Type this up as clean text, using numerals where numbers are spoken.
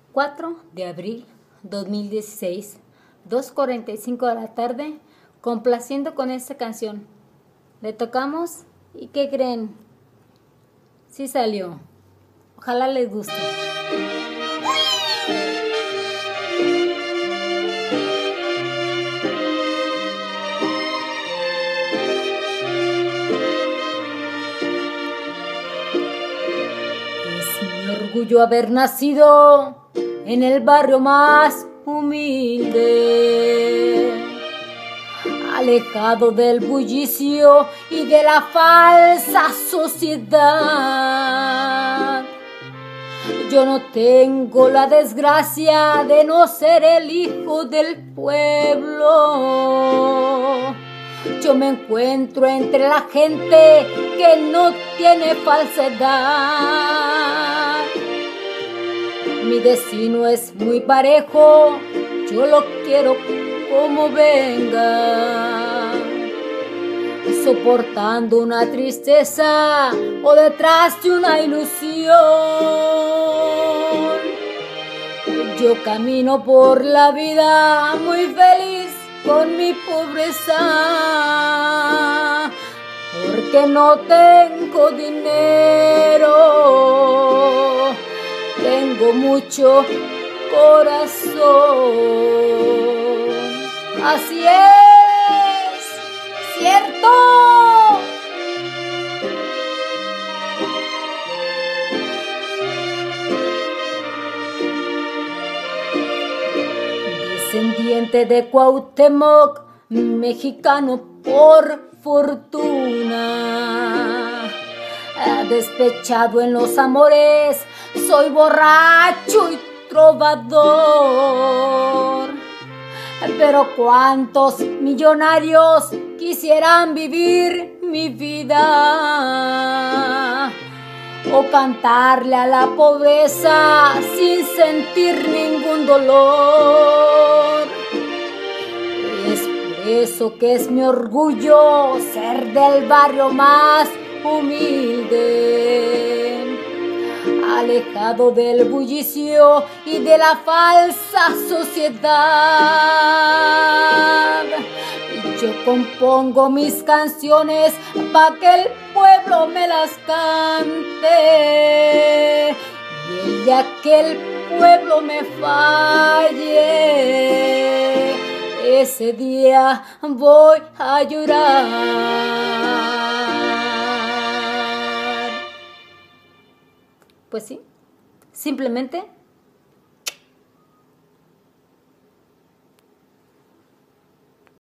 4 de abril 2016, 2:45 de la tarde, complaciendo con esta canción. Le tocamos y ¿qué creen? Sí salió. Ojalá les guste. Es mi orgullo haber nacido en el barrio más humilde, alejado del bullicio y de la falsa sociedad. Yo no tengo la desgracia de no ser el hijo del pueblo. Yo me encuentro entre la gente que no tiene falsedad. Mi destino es muy parejo, yo lo quiero como venga, soportando una tristeza o detrás de una ilusión. Yo camino por la vida muy feliz con mi pobreza, porque no tengo dinero, tengo mucho corazón. Así es, cierto. Descendiente de Cuauhtémoc, mexicano por fortuna, despechado en los amores, soy borracho y trovador. Pero cuántos millonarios quisieran vivir mi vida o cantarle a la pobreza sin sentir ningún dolor. Es por eso que es mi orgullo ser del barrio más humilde, alejado del bullicio y de la falsa sociedad. Yo compongo mis canciones pa' que el pueblo me las cante, y el día que el pueblo me falle, ese día voy a llorar. Pues sí, simplemente